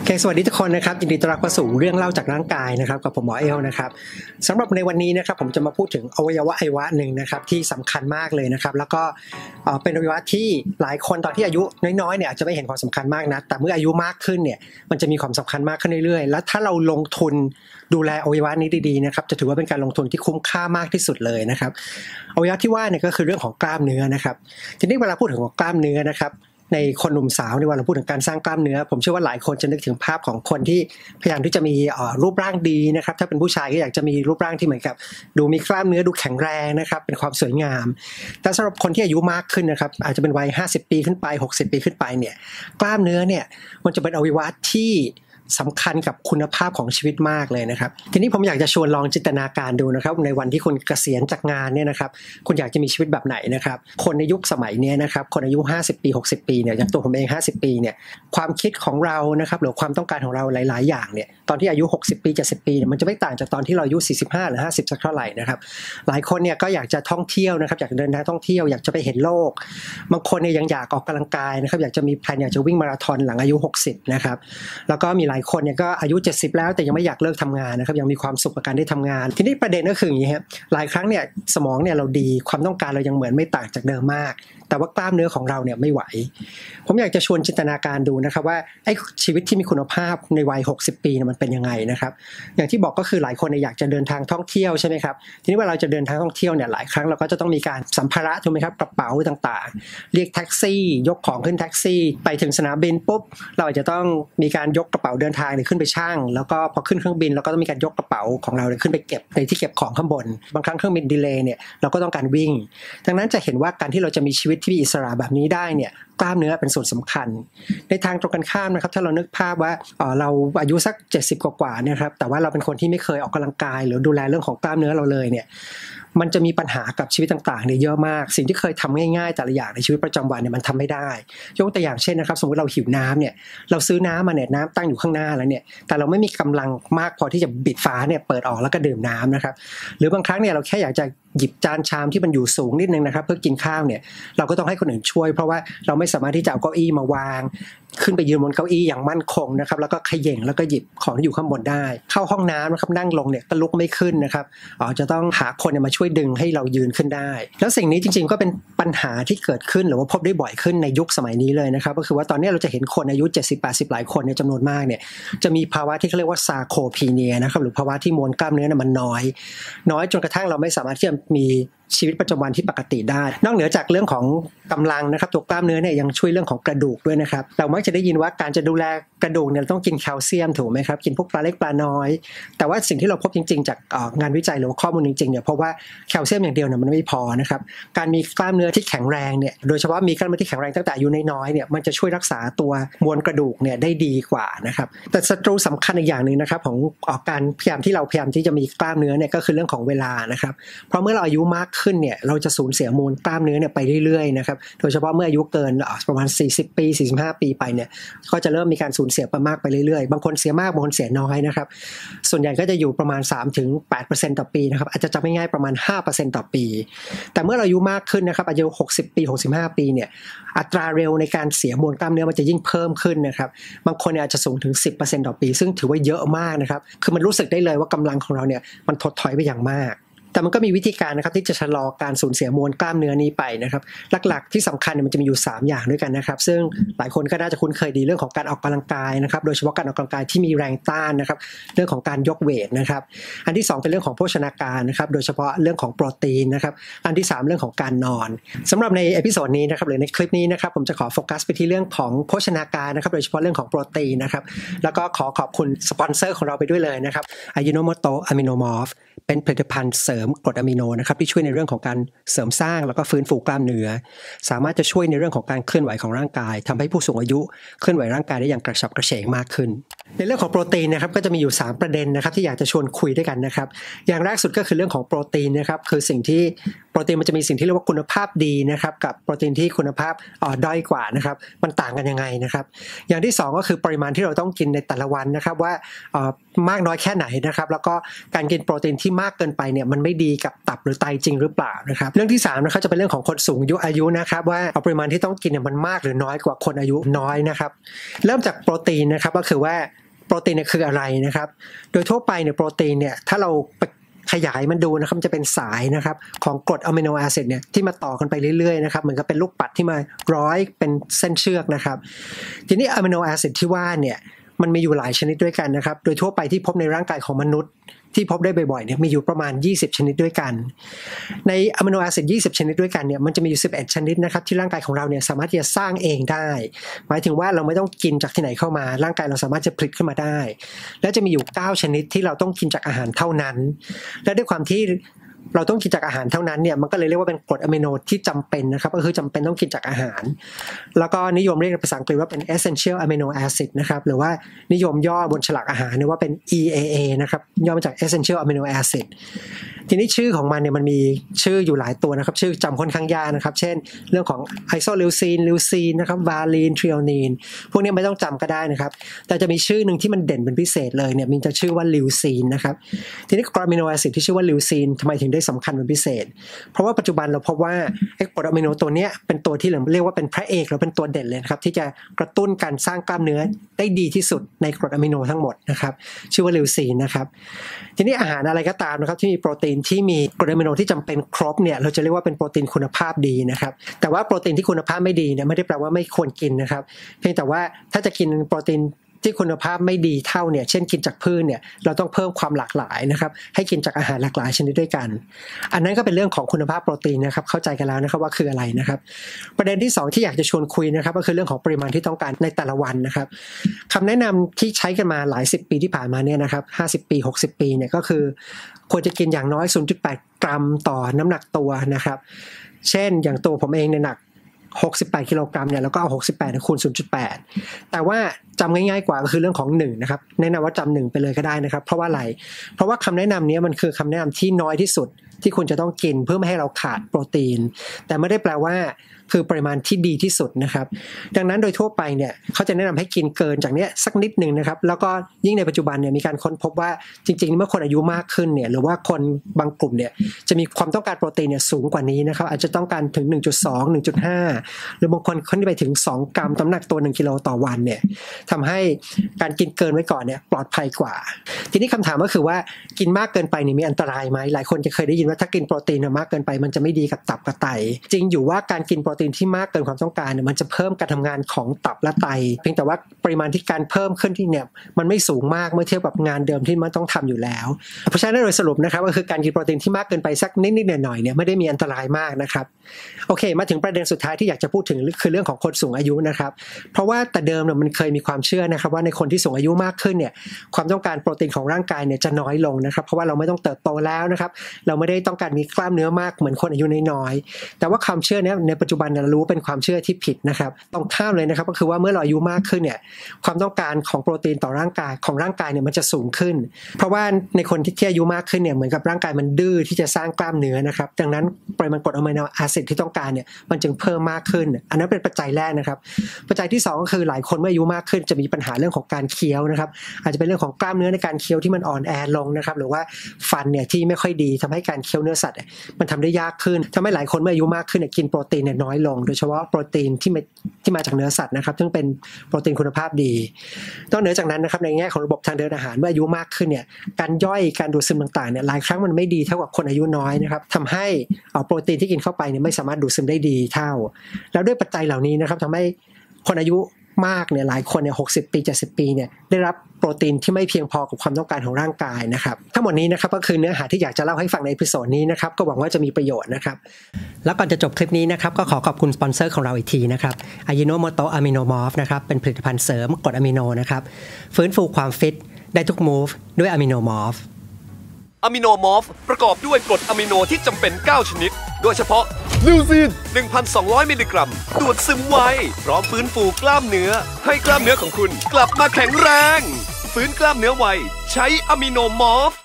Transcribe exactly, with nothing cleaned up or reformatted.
โอเคสวัสดีทุกคนนะครับยินดีต้อนรับเข้าสู่เรื่องเล่าจากร่างกายนะครับกับผมหมอเอลนะครับสำหรับในวันนี้นะครับผมจะมาพูดถึงอวัยวะอวัยวะหนึ่งนะครับที่สำคัญมากเลยนะครับแล้วก็เป็นอวัยวะที่หลายคนตอนที่อายุน้อยๆเนี่ยอาจจะไม่เห็นความสำคัญมากนะแต่เมื่ออายุมากขึ้นเนี่ยมันจะมีความสำคัญมากขึ้นเรื่อยๆแล้วถ้าเราลงทุนดูแลอวัยวะนี้ดีๆนะครับจะถือว่าเป็นการลงทุนที่คุ้มค่ามากที่สุดเลยนะครับอวัยวะที่ว่าเนี่ยก็คือเรื่องของกล้ามเนื้อนะครับทีนี้เวลาพูดถึงกล้ามเนื้อนะครับในคนหนุ่มสาวในวันเราพูดถึงการสร้างกล้ามเนื้อผมเชื่อว่าหลายคนจะนึกถึงภาพของคนที่พยายามที่จะมีรูปร่างดีนะครับถ้าเป็นผู้ชายก็อยากจะมีรูปร่างที่เหมือนกับดูมีกล้ามเนื้อดูแข็งแรงนะครับเป็นความสวยงามแต่สำหรับคนที่อายุมากขึ้นนะครับอาจจะเป็นวัยห้าสิบปีขึ้นไปหกสิบปีขึ้นไปเนี่ยกล้ามเนื้อเนี่ยมันจะเป็นอวัยวะที่สำคัญกับคุณภาพของชีวิตมากเลยนะครับทีนี้ผมอยากจะชวนลองจินตนาการดูนะครับในวันที่คุณเกษียณจากงานเนี่ยนะครับคุณอยากจะมีชีวิตแบบไหนนะครับคนในยุคสมัยนี้นะครับคนอายุห้าสิบปีหกสิบปีเนี่ยอย่างตัวผมเองห้าสิบปีเนี่ยความคิดของเรานะครับหรือความต้องการของเราหลายๆอย่างเนี่ยตอนที่อายุหกสิบปีเจ็ดสิบปีเนี่ยมันจะไม่ต่างจากตอนที่เราอายุสี่สิบห้าหรือห้าสิบสักเท่าไหร่นะครับหลายคนเนี่ยก็อยากจะท่องเที่ยวนะครับอยากเดินทางท่องเที่ยวอยากจะไปเห็นโลกบางคนเนี่ยยังอยากออกกำลังกายนะครับอยากจะมีแพลนอยากจะวิ่งมาราธอนหลังอายุหกสิบนะครับแล้วก็มีหลายคนเนี่ยก็อายุเจ็ดสิบแล้วแต่ยังไม่อยากเลิกทำงานนะครับยังมีความสุขกับการได้ทำงานทีนี้ประเด็นก็คืออย่างนี้ครับหลายครั้งเนี่ยสมองเนี่ยเราดีความต้องการเรายังเหมือนไม่ต่างจากเดิมมากแต่ว่ากล้ามเนื้อของเราเนี่ยไม่ไหวผมอยากจะชวนจินตนาการดูนะครับว่าไอ้ชีวิตที่มีคุณภาพในวัยหกสิบปีเนี่ยมันเป็นยังไงนะครับอย่างที่บอกก็คือหลายคนเนี่ยอยากจะเดินทางท่องเที่ยวใช่ไหมครับทีนี้เวลาเราจะเดินทางท่องเที่ยวเนี่ยหลายครั้งเราก็จะต้องมีการสัมภาระถูกไหมครับกระเป๋าต่างๆเรียกแท็กซี่ยกของขึ้นแท็กซี่ไปถึงสนามบินปุ๊บเราอาจจะต้องมีการยกกระเป๋าเดินทางเนี่ยขึ้นไปชั่งแล้วก็พอขึ้นเครื่องบินเราก็ต้องมีการยกกระเป๋าของเราเนี่ยขึ้นไปเก็บในที่เก็บของข้างบนบางครั้งเครื่องบินดีเลย์เนี่ยเราก็ต้องการวิ่งดังนั้นจะเห็นว่าการที่เราจะมีชีวิตที่มีอิสระแบบนี้ได้เนี่ยกล้ามเนื้อเป็นส่วนสำคัญในทางตรงกันข้ามนะครับถ้าเรานึกภาพว่าเอ่อเราอายุสักเจ็ดสิบกว่าๆเนี่ยครับแต่ว่าเราเป็นคนที่ไม่เคยออกกำลังกายหรือดูแลเรื่องของกล้ามเนื้อเราเลยเนี่ยมันจะมีปัญหากับชีวิตต่างๆเนี่ยเยอะมากสิ่งที่เคยทำง่ายๆแต่ละอย่างในชีวิตประจำวันเนี่ยมันทำไม่ได้ยกตัวอย่างเช่นนะครับสมมติเราหิวน้ำเนี่ยเราซื้อน้ำมาเนี่ยน้ำตั้งอยู่ข้างหน้าแล้วเนี่ยแต่เราไม่มีกำลังมากพอที่จะบิดฝาเนี่ยเปิดออกแล้วก็ดื่มน้ำนะครับหรือบางครั้งเนี่ยเราแค่อยากจะหยิบจานชามที่มันอยู่สูงนิดนึงนะครับเพื่อกินข้าวเนี่ยเราก็ต้องให้คนอื่นช่วยเพราะว่าเราไม่สามารถที่จะเอาเก้าอี้มาวางขึ้นไปยืนบนเก้าอี้อย่างมั่นคงนะครับแล้วก็เขย่งแล้วก็หยิบของที่อยู่ข้างบนได้เข้าห้องน้ำนะครับนั่งลงเนี่ยก็ลุกไม่ขึ้นนะครับอ๋อจะต้องหาคนมาช่วยดึงให้เรายืนขึ้นได้แล้วสิ่งนี้จริงๆก็เป็นปัญหาที่เกิดขึ้นหรือว่าพบได้บ่อยขึ้นในยุคสมัยนี้เลยนะครับก็คือว่าตอนนี้เราจะเห็นคนอายุเจ็ดสิบ แปดสิบหลายคนในจำนวนมากเนี่ยจะมีภาวะที่เขาเรียกว่าซาโคพีเนียนะครับหรือภาวะที่มวลกล้ามเนื้อมันน้อยน้อยจนกระทั่งเราไม่สามารถที่จะมีชีวิตประจำวันที่ปกติได้นอกเหนือจากเรื่องของกำลังนะครับตัวกล้ามเนื้อเนี่ยยังช่วยเรื่องของกระดูกด้วยนะครับเรามักจะได้ยินว่าการจะดูแลกระดูกเนี่ยต้องกินแคลเซียมถูกไหมครับกินพวกปลาเล็กปลาน้อยแต่ว่าสิ่งที่เราพบจริงๆจากงานวิจัยหรือว่าข้อมูลจริงๆเนี่ยเพราะว่าแคลเซียมอย่างเดียวเนี่ยมันไม่พอนะครับการมีกล้ามเนื้อที่แข็งแรงเนี่ยโดยเฉพาะมีกล้ามเนื้อที่แข็งแรงตั้งแต่อายุน้อยๆเนี่ยมันจะช่วยรักษาตัวมวลกระดูกเนี่ยได้ดีกว่านะครับแต่ศัตรูสำคัญอีกอย่างนึงนะครับของการพยายามที่เราพยายามที่จะมีกล้ามเนื้อเนี่ยก็คือเรื่องของเวลานะครับเพราะเมื่อเราอายุมากขึ้นเนี่ยเราจะสูญเสียมวลกล้ามเนื้อเนี่ยไปเรื่อยๆนะครับโดยเฉพาะเมื่ออายุเกินประมาณสี่สิบปีสี่สิบห้าปีไปเนี่ยก็จะเริ่มมีการสูญเสียไปมากไปเรื่อยๆบางคนเสียมากบางคนเสียน้อยนะครับส่วนใหญ่ก็จะอยู่ประมาณ สามถึงแปดเปอร์เซ็นต์ ต่อปีนะครับอาจจะจำง่ายๆประมาณ ห้าเปอร์เซ็นต์ ต่อปีแต่เมื่อเราอายุมากขึ้นนะครับอายุหกสิบปีหกสิบห้าปีเนี่ยอัตราเร็วในการเสียมวลกล้ามเนื้อมันจะยิ่งเพิ่มขึ้นนะครับบางคนเนี่ยอาจจะสูงถึง สิบเปอร์เซ็นต์ ต่อปีซึ่งถือว่าเยอะมากนะครับคือมันรู้สึกได้เลยว่ากำลังของเราเนี่ยมันถดถอยไปอย่างมากแต่มันก็มีวิธีการนะครับที่จะชะลอการสูญเสียมวลกล้ามเนื้อนี้ไปนะครับหลักๆที่สำคัญเนี่ยมันจะมีอยู่สามอย่างด้วยกันนะครับซึ่งหลายคนก็น่าจะคุ้นเคยดีเรื่องของการออกกำลังกายนะครับโดยเฉพาะการออกกำลังกายที่มีแรงต้านนะครับเรื่องของการยกเวทนะครับอันที่สองเป็นเรื่องของโภชนาการนะครับโดยเฉพาะเรื่องของโปรตีนนะครับอันที่สามเรื่องของการนอนสำหรับในเอพิโซดนี้นะครับหรือในคลิปนี้นะครับผมจะขอโฟกัสไปที่เรื่องของโภชนาการนะครับโดยเฉพาะเรื่องของโปรตีนนะครับแล้วก็ขอขอบคุณสปอนเซอร์ของเราไปด้วยเลยนะครับอายิโนโมโตะอะมิโนมอร์ฟเป็นผลิตภัณฑ์เสริมกรดอะมิโนนะครับที่ช่วยในเรื่องของการเสริมสร้างแล้วก็ฟื้นฟูกล้ามเนื้อสามารถจะช่วยในเรื่องของการเคลื่อนไหวของร่างกายทำให้ผู้สูงอายุเคลื่อนไหวร่างกายได้อย่างกระฉับกระเฉงมากขึ้นในเรื่องของโปรตีนนะครับก็จะมีอยู่สามประเด็นนะครับที่อยากจะชวนคุยด้วยกันนะครับอย่างแรกสุดก็คือเรื่องของโปรตีนนะครับคือสิ่งที่โปรตีนมันจะมีสิ่งที่เรียกว่าคุณภาพดีนะครับกับโปรตีนที่คุณภาพอ่อด้อยกว่านะครับมันต่างกันยังไงนะครับอย่างที่สองก็คือปริมาณที่เราต้องกินในแต่ละวันนะครับว่าเอ่อมากน้อยแค่ไหนนะครับแล้วก็การกินโปรตีนที่มากเกินไปเนี่ยมันไม่ดีกับตับหรือไตจริงหรือเปล่านะครับเรื่องที่สามนะครับจะเป็นเรื่องของคนสูงอายุนะครับว่าปริมาณที่ต้องกินเนี่ยมันมากหรือน้อยกว่าคนอายุน้อยนะครับเริ่มจากโปรตีนนะครับก็คือว่าโปรตีนเนี่ยคืออะไรนะครับโดยทั่วไปเนี่ยโปรตีนเนี่ยถ้าเราขยายมันดูนะครับจะเป็นสายนะครับของกรดอะมิโนแอซิดเนี่ยที่มาต่อกันไปเรื่อยๆนะครับเหมือนกับเป็นลูกปัดที่มาร้อยเป็นเส้นเชือกนะครับทีนี้อะมิโนแอซิดที่ว่าเนี่ยมันมีอยู่หลายชนิดด้วยกันนะครับโดยทั่วไปที่พบในร่างกายของมนุษย์ที่พบได้บ่อยๆเนี่ยมีอยู่ประมาณยี่สิบชนิดด้วยกันในอะมิโนแอซิดยี่สิบชนิดด้วยกันเนี่ยมันจะมีอยู่สิบเอ็ดชนิดนะครับที่ร่างกายของเราเนี่ยสามารถที่จะสร้างเองได้หมายถึงว่าเราไม่ต้องกินจากที่ไหนเข้ามาร่างกายเราสามารถจะผลิตขึ้นมาได้และจะมีอยู่เก้าชนิดที่เราต้องกินจากอาหารเท่านั้นและด้วยความที่เราต้องกินจากอาหารเท่านั้นเนี่ยมันก็เลยเรียกว่าเป็นกรดอะมิโนที่จำเป็นนะครับก็คือจำเป็นต้องกินจากอาหารแล้วก็นิยมเรียกภาษาอังกฤษว่าเป็น essential amino acid นะครับหรือว่านิยมย่อบนฉลากอาหารเนี่ยว่าเป็น อี เอ เอ นะครับย่อมาจาก essential amino acid ทีนี้ชื่อของมันเนี่ยมันมีชื่ออยู่หลายตัวนะครับชื่อจำค่อนข้างยากนะครับเช่นเรื่องของไอโซลิวซีนลิวซีนนะครับวาลีนทริโอนีนพวกนี้ไม่ต้องจำก็ได้นะครับแต่จะมีชื่อหนึ่งที่มันเด่นเป็นพิเศษเลยเนี่ยมันจะชื่อว่าลิวซีนนะครับทีนี้กรดอะมิโนแอซิดที่ชื่อว่าลิวซีนทำไมถึงได้สำคัญเป็นพิเศษเพราะว่าปัจจุบันเราพบว่าไอ้กรดอะมิโนตัวนี้เป็นตัวที่เรียกว่าเป็นพระเอกหรือเป็นตัวเด่นเลยนะครับที่จะกระตุ้นการสร้างกล้ามเนื้อได้ดีที่สุดในกรดอะมิโนทั้งหมดนะครับชื่อว่าลิวซีนนะครับทีนี้อาหารอะไรก็ตามนะครับที่มีโปรตีนที่มีกรดอะมิโนที่จำเป็นครบเนี่ยเราจะเรียกว่าเป็นโปรตีนคุณภาพดีนะครับแต่ว่าโปรตีนที่คุณภาพไม่ดีเนี่ยไม่ได้แปลว่าไม่ควรกินนะครับเพียงแต่ว่าถ้าจะกินโปรตีนที่คุณภาพไม่ดีเท่าเนี่ยเช่นกินจากพืชเนี่ยเราต้องเพิ่มความหลากหลายนะครับให้กินจากอาหารหลากหลายชนิดด้วยกันอันนั้นก็เป็นเรื่องของคุณภาพโปรตีนนะครับเข้าใจกันแล้วนะครับว่าคืออะไรนะครับประเด็นที่สองที่อยากจะชวนคุยนะครับก็คือเรื่องของปริมาณที่ต้องการในแต่ละวันนะครับคำแนะนำที่ใช้กันมาหลายสิบปีที่ผ่านมาเนี่ยนะครับห้าสิบปีหกสิบปีเนี่ยก็คือควรจะกินอย่างน้อย ศูนย์จุดแปด กรัมต่อน้ำหนักตัวนะครับเช่นอย่างตัวผมเองเนี่ยหนักหกสิบแปดกิโลกรัมเนี่ยแล้วก็เอาหกสิบแปดคูณ ศูนย์จุดแปด แต่ว่าจำง่ายๆกว่าก็คือเรื่องของหนึ่งนะครับแนะนำว่าจำหนึ่งไปเลยก็ได้นะครับเพราะว่าอะไรเพราะว่าคำแนะนำนี้มันคือคำแนะนำที่น้อยที่สุดที่คุณจะต้องกินเพื่อไม่ให้เราขาดโปรตีนแต่ไม่ได้แปลว่าคือปริมาณที่ดีที่สุดนะครับดังนั้นโดยทั่วไปเนี่ยเขาจะแนะนำให้กินเกินจากนี้สักนิดนึงนะครับแล้วก็ยิ่งในปัจจุบันเนี่ยมีการค้นพบว่าจริงๆเมื่อคนอายุมากขึ้นเนี่ยหรือว่าคนบางกลุ่มเนี่ยจะมีความต้องการโปรตีนเนี่ยสูงกว่านี้นะครับอาจจะต้องการถึง หนึ่งจุดสอง หนึ่งจุดห้า หรือบางคนขึ้นไปถึงสองกรัมน้ำหนักตัวหนึ่งกิโลต่อวันเนี่ยทำให้การกินเกินไว้ก่อนเนี่ยปลอดภัยกว่าทีนี้คำถามก็คือว่ากินมากเกินไปเนี่ยมีอันตรายไหมหลายคนจะเคยได้ยินว่าถ้ากินโปรตีนมากเกินไปมันจะไม่ดีกับตับกับไตจริงอยู่ว่าการกินโปรตีนที่มากเกินความต้องการเนี่ยมันจะเพิ่มการทำงานของตับและไตเพียงแต่ว่าปริมาณที่การเพิ่มขึ้นที่เนี่ยมันไม่สูงมากเมื่อเทียบกับงานเดิมที่มันต้องทำอยู่แล้วเพราะฉะนั้นโดยสรุปนะครับก็คือการกินโปรตีนที่มากเกินไปสักนิดๆหน่อยๆเนี่ยไม่ได้มีอันตรายมากนะครับโอเคมาถึงประเด็นสุดท้ายที่อยากจะพูดถึงคือเรื่องของคนสูงอายุนะครับเพราะว่าแต่เดิมเนี่ยมันเคยมีความเชื่อนะครับว่าในคนที่สูงอายุมากขึ้นเนี่ยความต้องการโปรตีนของร่างกายเนี่ยจะน้อยลงนะครับเพราะว่าเราไม่ต้องเติบโตแล้วนะครับเราไม่ได้ต้องการมีกล้ามเนื้อมากเหมือนคนอายุน้อยๆแต่ว่าความเชื่อนี้ในปัจจุบันเรารู้เป็นความเชื่อที่ผิดนะครับตรงข้ามเลยนะครับก็คือว่าเมื่อเราอายุมากขึ้นเนี่ยความต้องการของโปรตีนต่อร่างกายของร่างกายเนี่ยมันจะสูงขึ้นเพราะว่าในคนที่อายุมากขึ้นเนี่ยเหมือนกับร่างกายมันดื้อที่จะสร้างกล้ามเนื้อนะครับดังนั้นปริมาณกรดอะมิโนแอซิดที่ต้องการเนี่ยมันจึงเพิ่มมากขึ้นอันนั้นเป็นปัจจัยแรกนะครับปัจจัยที่สองก็คือหลายคนเมื่ออายุมากขึ้นจะมีปัญหาเรื่องของการเคี้ยวนะครับอาจจะเป็นเรื่องของกล้ามเนื้อในการเคี้ยวที่มันอ่อนแอลงนะครับหรือว่าฟันเนี่ยที่ไม่ค่อยดีทำให้การเคี้ยวเนื้อสัตว์มันทำได้ยากขึ้นทำให้หลายคนเมื่ออายุมากขึ้นเนี่ยกินโปรตีนเนี่ยน้อยลงโดยเฉพาะโปรตีนที่ที่มาจากเนื้อสัตว์นะครับซึ่งเป็นโปรตีนคุณภาพดีนอกเหนือจากนั้นนะครับในแง่ของระบบทางเดินอาหารเมื่ออายุมากขึ้นเนี่ยการย่อยการดูดซึมต่างๆเนี่ยหลายครั้งมันไม่ดีเท่ากับคนอายุน้อยนะครับทำให้โปรตีนที่กินเข้าไปเนี่ยไม่สามารถดูดซึมได้ดีเท่าแล้วด้วยปัจจัยเหล่านี้นะครับทำให้คนอายุมากเนี่ยหลายคนเนี่ยหกสิบปีเจ็ดสิบปีเนี่ยได้รับโปรตีนที่ไม่เพียงพอกับความต้องการของร่างกายนะครับทั้งหมดนี้นะครับก็คือเนื้อหาที่อยากจะเล่าให้ฟังในเอพิโซดนี้นะครับก็หวังว่าจะมีประโยชน์นะครับแล้วก่อนจะจบคลิปนี้นะครับก็ขอขอบคุณสปอนเซอร์ของเราอีกทีนะครับอายิโนโมโตะอะมิโนมอร์ฟนะครับเป็นผลิตภัณฑ์เสริมกรดอะมิโนนะครับฟื้นฟูความฟิตได้ทุกมูฟด้วยอะมิโนมอร์ฟอะมิโนมอร์ฟประกอบด้วยกรดอะมิโนที่จำเป็นเก้าชนิดโดยเฉพาะลิวซีน หนึ่งพันสองร้อย มิลลิกรัมดูดซึมไวพร้อมฟื้นฟูกล้ามเนื้อให้กล้ามเนื้อของคุณกลับมาแข็งแรงฟื้นกล้ามเนื้อไวใช้อะมิโนมอร์ฟ